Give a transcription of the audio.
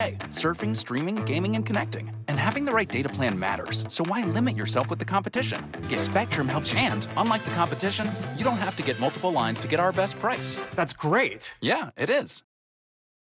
Surfing, streaming, gaming, and connecting. And having the right data plan matters, so why limit yourself with the competition? Spectrum helps you. And unlike the competition, you don't have to get multiple lines to get our best price. That's great. Yeah, it is.